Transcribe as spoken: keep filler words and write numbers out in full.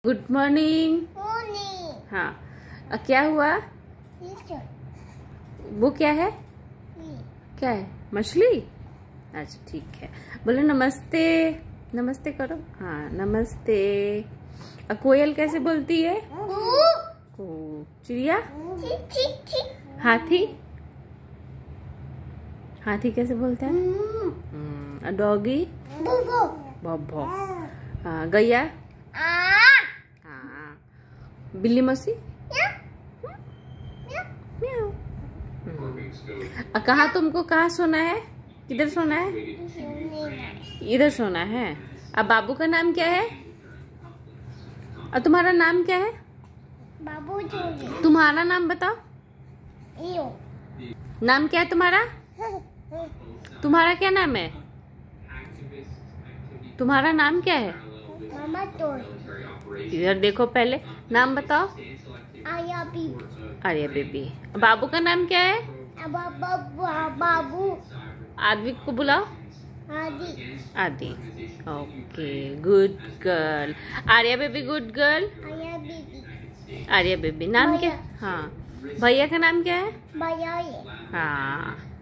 Good morning. Morning. हाँ, अ, क्या हुआ? वो क्या है? क्या है? मछली। अच्छा ठीक है, बोलो नमस्ते। नमस्ते करो। हाँ नमस्ते। अ, कोयल कैसे बोलती है? को। चिड़िया। हाथी। हाथी कैसे बोलता है? डॉगी। बब्बो। हाँ, गैया। हाँ, बिल्ली मौसी। कहाँ तुमको कहाँ सोना है? किधर सोना है? इधर सोना है। अब बाबू का नाम क्या है? और तुम्हारा नाम क्या है? बाबू जी। तुम्हारा नाम बताओ। इयो। नाम क्या है तुम्हारा? तुम्हारा क्या नाम है? तुम्हारा नाम क्या है? मामा तो इधर देखो, पहले नाम बताओ। आया बीबी। आर्या बेबी। बाबू का नाम क्या है? बाबू आदि को बुलाओ। Aadi. Aadi. Okay, good girl. Arya baby good girl. आया बीबी। आर्या बेबी। नाम क्या? हाँ, भैया का नाम क्या है? भैया। हाँ।